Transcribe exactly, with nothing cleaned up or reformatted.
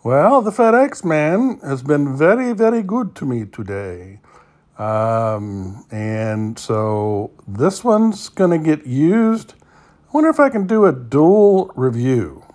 Well, the FedEx man has been very, very good to me today. Um, and so this one's going to get used. I wonder if I can do a dual review.